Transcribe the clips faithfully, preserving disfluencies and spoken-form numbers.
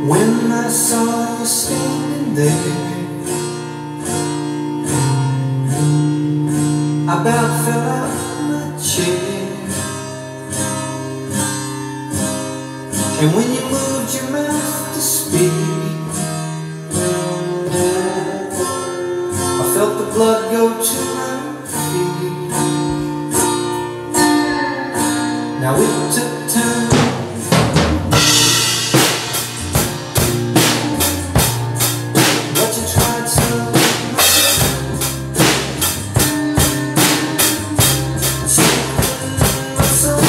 When I saw you standing there, I about fell out of my chair. And when you moved your mouth to speak, I felt the blood go to my feet. Now it took time, but you tried so much. My soul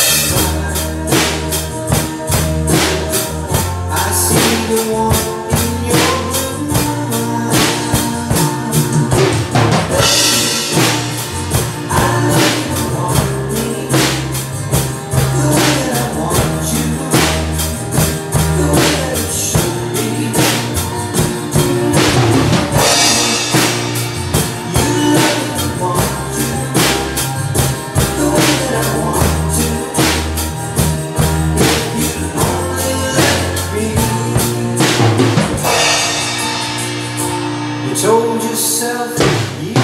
I see the one in your mind. I know you want me the way that I want you, the way that it should be. You know you want you the way that I want to. If you only let me. You told yourself you